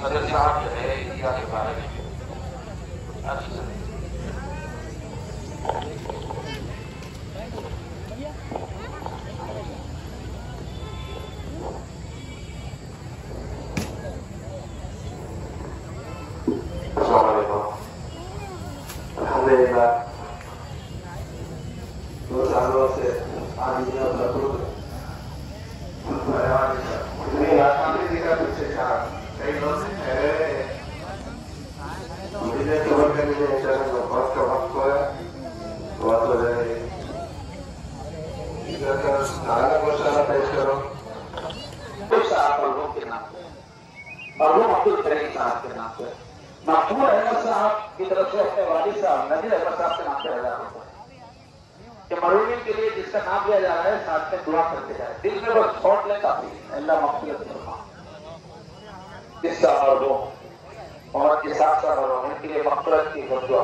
सदर साहब जो है इंडिया के बारे में अच्छी दो सालों से आज पीछे कई लोग ठहरे मुझे खबर करने बहुत वक्त है बहुत हो जाए गोशाला पेश करो के नाम और वो अब्दुल करीम साहब के नाम पे महमूद अहमद साहब की तरफ से अपने वालिद साहब नजीर अहमद साहब के नाम पे अदा होता है कि मरूमी के लिए जिसका नाम लिया जा रहा है साथ में दुआ करते जाए दिल में बस छोड़ ले काफी अल्लाह मग़फ़िरत फरमा किस्सा और वो और इसाक साहब और उनके लिए मग़फ़िरत की दुआ